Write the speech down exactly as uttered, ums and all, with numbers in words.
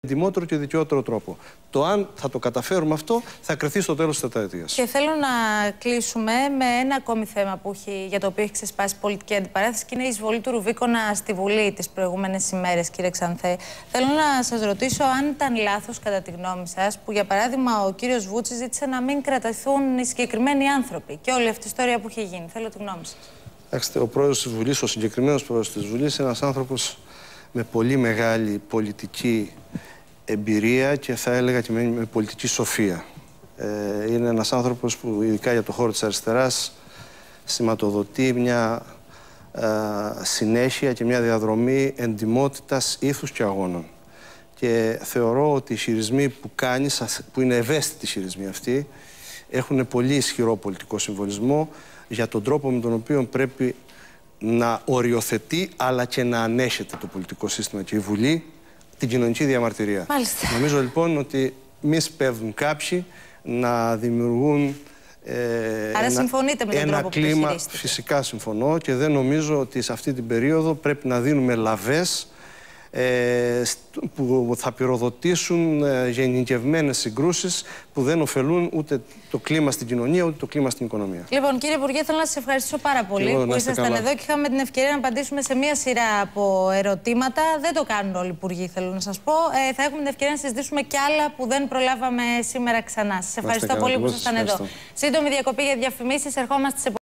εντιμότερο και δικαιότερο τρόπο. Το αν θα το καταφέρουμε αυτό θα κριθεί στο τέλος της τετραετίας. Και θέλω να κλείσουμε με ένα ακόμη θέμα που έχει, για το οποίο έχει ξεσπάσει πολιτική αντιπαράθεση, και είναι η εισβολή του Ρουβίκονα στη Βουλή τις προηγούμενες ημέρες, κύριε Ξανθέ. Θέλω να σας ρωτήσω αν ήταν λάθος, κατά τη γνώμη σας, που για παράδειγμα ο κύριος Βούτσης ζήτησε να μην κρατηθούν οι συγκεκριμένοι άνθρωποι και όλη αυτή η ιστορία που έχει γίνει. Θέλω τη γνώμη σας. Κοιτάξτε, ο πρόεδρος της Βουλής, ο συγκεκριμένος πρόεδρος της Βουλής, είναι ένας άνθρωπος με πολύ μεγάλη πολιτική εμπειρία και θα έλεγα και με πολιτική σοφία. Ε, είναι ένας άνθρωπος που ειδικά για το χώρο της αριστεράς σηματοδοτεί μια ε, συνέχεια και μια διαδρομή εντιμότητας, ήθους και αγώνων. Και θεωρώ ότι οι χειρισμοί που κάνει, που είναι ευαίσθητοι χειρισμοί αυτοί, έχουν πολύ ισχυρό πολιτικό συμβολισμό για τον τρόπο με τον οποίο πρέπει να οριοθετεί αλλά και να ανέχεται το πολιτικό σύστημα και η Βουλή την κοινωνική διαμαρτυρία. Μάλιστα. Νομίζω λοιπόν ότι μη σπέβδουν κάποιοι να δημιουργούν ε, Άρα ένα, συμφωνείτε με τον ένα τρόπο που κλίμα. το Φυσικά συμφωνώ και δεν νομίζω ότι σε αυτή την περίοδο πρέπει να δίνουμε λαβές ε, που θα πυροδοτήσουν ε, γενικευμένες συγκρούσεις που δεν ωφελούν ούτε το κλίμα στην κοινωνία ούτε το κλίμα στην οικονομία. Λοιπόν, κύριε Υπουργέ, θέλω να σας ευχαριστήσω πάρα πολύ Εγώ, που ήσασταν καλά. εδώ και είχαμε την ευκαιρία να απαντήσουμε σε μία σειρά από ερωτήματα. Δεν το κάνουν όλοι οι υπουργοί, θέλω να σας πω. Ε, θα έχουμε την ευκαιρία να συζητήσουμε κι άλλα που δεν προλάβαμε σήμερα ξανά. Σας ευχαριστώ καλά, πολύ που σας ήσασταν εδώ. Σύντομη διακοπή για διαφημίσεις. Ερχόμαστε σε